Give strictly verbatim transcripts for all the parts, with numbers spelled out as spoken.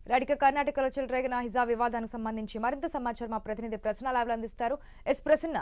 రాడిక కర్ణాటకలో చెలరేగిన హిజాబ్ వివాదానికి సంబంధించి మరింత సమాచారం మా ప్రతినిధి ప్రసన్న లైవ్ లో అందిస్తారు. ఎస్ ప్రసన్న.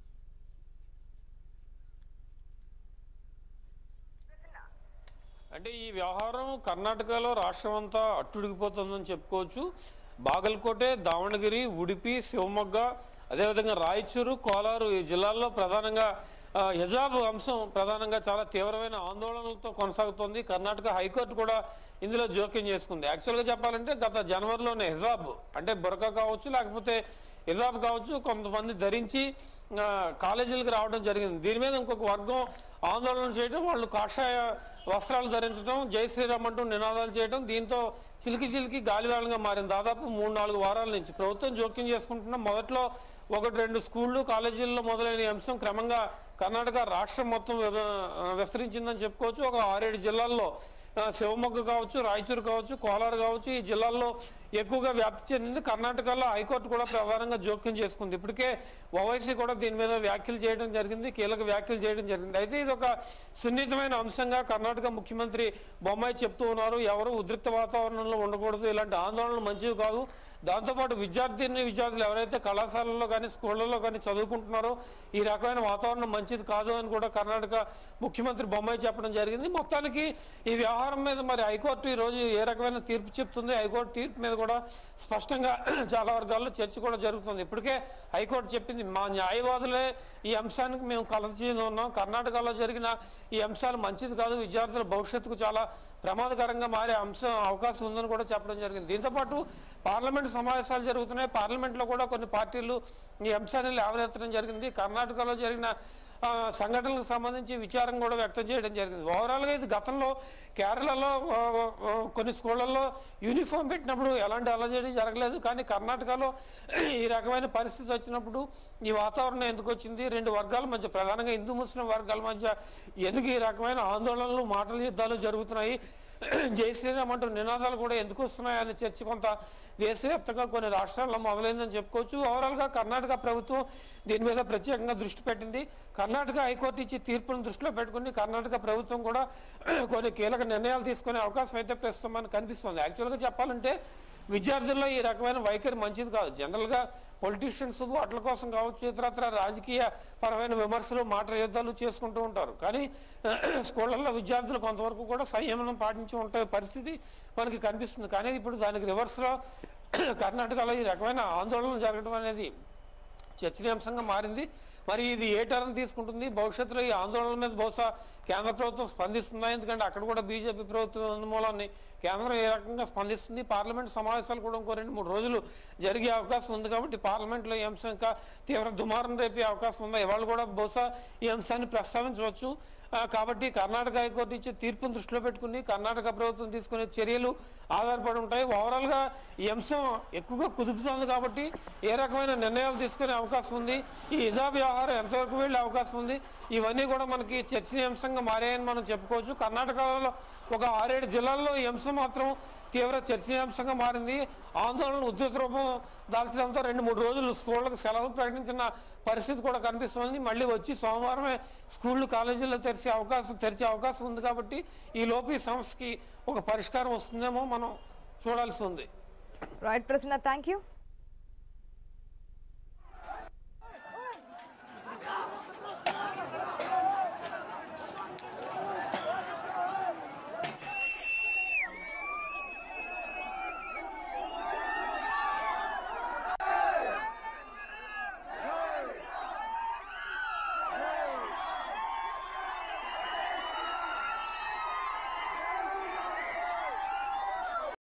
అంటే ఈ వ్యవహారం కర్ణాటకలో రాష్ట్రం అంతా అట్టుడికిపోతుందని చెప్పుకోవచ్చు. బాగల్కోటె, దావణగిరి, ఉడిపి, శివమొగ్గ, అదేవిధంగా రాయచూరు, కోలారు ఈ జిల్లాల్లో ప్రధానంగా హిజాబ్ అంశం ప్రధానంగా చాలా తీవ్రమైన ఆందోళనలతో కొనసాగుతోంది. కర్ణాటక హైకోర్టు కూడా ఇందులో జోక్యం చేసుకుంది. యాక్చువల్గా చెప్పాలంటే గత జనవరిలోనే హిజాబ్ అంటే బురకా కావచ్చు, లేకపోతే హిజాబ్ కావచ్చు కొంతమంది ధరించి కాలేజీలకు రావడం జరిగింది. దీని మీద ఇంకొక వర్గం ఆందోళన చేయడం, వాళ్ళు కాషాయ వస్త్రాలు ధరించడం, జై శ్రీరామ్ అంటూ నినాదాలు చేయడం, దీంతో చిలికి చిలికి గాలివేళంగా మారింది. దాదాపు మూడు నాలుగు వారాల నుంచి ప్రభుత్వం జోక్యం చేసుకుంటున్నాం. మొదట్లో ఒకటి రెండు స్కూళ్ళు కాలేజీల్లో మొదలైన అంశం క్రమంగా కర్ణాటక రాష్ట్రం మొత్తం విస్తరించిందని చెప్పుకోవచ్చు. ఒక ఆరేడు జిల్లాల్లో శివమొగ్గ కావచ్చు, రాయచూరు కావచ్చు, కోలారు కావచ్చు ఈ జిల్లాల్లో ఎక్కువగా వ్యాప్తి చెందింది. కర్ణాటకలో హైకోర్టు కూడా ప్రధానంగా జోక్యం చేసుకుంది. ఇప్పటికే ఓవైసీ కూడా దీని మీద వ్యాఖ్యలు చేయడం జరిగింది, కీలక వ్యాఖ్యలు చేయడం జరిగింది. అయితే ఇది ఒక సున్నితమైన అంశంగా కర్ణాటక ముఖ్యమంత్రి బొమ్మాయి చెప్తూ ఉన్నారు. ఎవరు ఉద్రిక్త వాతావరణంలో ఉండకూడదు, ఇలాంటి ఆందోళనలు మంచివి కాదు. దాంతోపాటు విద్యార్థిని విద్యార్థులు ఎవరైతే కళాశాలల్లో కానీ స్కూళ్ళల్లో కానీ చదువుకుంటున్నారో ఈ రకమైన వాతావరణం మంచిది కాదు అని కూడా కర్ణాటక ముఖ్యమంత్రి బొమ్మాయి చెప్పడం జరిగింది. మొత్తానికి ఈ వ్యవహారం మీద మరి హైకోర్టు ఈరోజు ఏ రకమైన తీర్పు చెప్తుంది, హైకోర్టు తీర్పు మీద కూడా స్పష్టంగా చాలా వర్గాల్లో చర్చ కూడా జరుగుతుంది. ఇప్పటికే హైకోర్టు చెప్పింది, మా న్యాయవాదులే ఈ అంశానికి మేము కలచీని ఉన్నాం, కర్ణాటకలో జరిగిన ఈ అంశాలు మంచిది కాదు, విద్యార్థుల భవిష్యత్తుకు చాలా ప్రమాదకరంగా మారే అంశం అవకాశం ఉందని కూడా చెప్పడం జరిగింది. దీంతోపాటు పార్లమెంట్ సమావేశాలు జరుగుతున్నాయి. పార్లమెంట్లో కూడా కొన్ని పార్టీలు ఈ అంశాన్ని లేవనెత్తడం జరిగింది. కర్ణాటకలో జరిగిన సంఘటనలకు సంబంధించి విచారం కూడా వ్యక్తం చేయడం జరిగింది. ఓవరాల్గా ఇది గతంలో కేరళలో కొన్ని స్కూళ్ళల్లో యూనిఫామ్ పెట్టినప్పుడు ఎలాంటి అలజడి జరగలేదు. కానీ కర్ణాటకలో ఈ రకమైన పరిస్థితి వచ్చినప్పుడు ఈ వాతావరణం ఎందుకు వచ్చింది, రెండు వర్గాల మధ్య ప్రధానంగా హిందూ ముస్లిం వర్గాల మధ్య ఎందుకు ఈ రకమైన ఆందోళనలు మాటల యుద్ధాలు జరుగుతున్నాయి, జై శ్రీరామ్ అంటూ నినాదాలు కూడా ఎందుకు వస్తున్నాయనే చర్చ కొంత దేశవ్యాప్తంగా కొన్ని రాష్ట్రాల్లో మొదలైందని చెప్పుకోవచ్చు. ఓవరాల్గా కర్ణాటక ప్రభుత్వం దీని మీద ప్రత్యేకంగా దృష్టి పెట్టింది. కర్ణాటక హైకోర్టు ఇచ్చి తీర్పును దృష్టిలో పెట్టుకుని కర్ణాటక ప్రభుత్వం కూడా కొన్ని కీలక నిర్ణయాలు తీసుకునే అవకాశం అయితే ప్రస్తుతం మనకు కనిపిస్తుంది. యాక్చువల్గా చెప్పాలంటే విద్యార్థుల్లో ఈ రకమైన వైఖరి మంచిది కాదు. జనరల్గా పొలిటీషియన్స్ వాటి కోసం కావచ్చు, ఇతరత్ర రాజకీయ పరమైన విమర్శలు మాటల యుద్ధాలు చేసుకుంటూ ఉంటారు. కానీ స్కూళ్ళల్లో విద్యార్థులు కొంతవరకు కూడా సంయమనం పాటించి ఉంటే పరిస్థితి మనకి కనిపిస్తుంది. కానీ ఇప్పుడు దానికి రివర్స్లో కర్ణాటకలో ఈ రకమైన ఆందోళనలు జరగడం అనేది చర్చనీయాంశంగా మారింది. మరి ఇది ఏ టర్న్ తీసుకుంటుంది, భవిష్యత్తులో ఈ ఆందోళన మీద బహుశా కేంద్ర ప్రభుత్వం స్పందిస్తుందా? ఎందుకంటే అక్కడ కూడా బీజేపీ ప్రభుత్వం మూలాన్ని కేంద్రం ఏ రకంగా స్పందిస్తుంది. పార్లమెంట్ సమావేశాలు కూడా ఇంకో రెండు మూడు రోజులు జరిగే అవకాశం ఉంది. కాబట్టి పార్లమెంట్లో ఈ అంశం ఇంకా తీవ్ర దుమారం రేపే అవకాశం ఉందా? ఇవాళ కూడా బహుశా ఈ అంశాన్ని ప్రస్తావించవచ్చు. కాబట్టి కర్ణాటక హైకోర్టు ఇచ్చే తీర్పును దృష్టిలో పెట్టుకుని కర్ణాటక ప్రభుత్వం తీసుకునే చర్యలు ఆధారపడి ఉంటాయి. ఓవరాల్గా ఈ అంశం ఎక్కువగా కుదుపుతోంది కాబట్టి ఏ రకమైన నిర్ణయాలు తీసుకునే అవకాశం ఉంది, ఈ హిజాబ్ వ్యవహారం ఎంతవరకు వెళ్ళే అవకాశం ఉంది, ఇవన్నీ కూడా మనకి చర్చనీయాంశంగా మారాయని మనం చెప్పుకోవచ్చు. కర్ణాటకలో ఒక ఆరేడు జిల్లాల్లో ఈ అంశం మాత్రం తీవ్ర చర్చనీయాంశంగా మారింది. ఆందోళన ఉధృత రూపం దాల్చడంతో రెండు మూడు రోజులు స్కూళ్ళకు సెలవు ప్రకటించిన పరిస్థితి కూడా కనిపిస్తుంది. మళ్ళీ వచ్చి సోమవారమే స్కూళ్ళు కాలేజీల్లో తెరిచే అవకాశం తెరిచే అవకాశం ఉంది. కాబట్టి ఈ లోపు ఈ సమస్యకి ఒక పరిష్కారం వస్తుందేమో మనం చూడాల్సి ఉంది. Right Prasanna, thank you.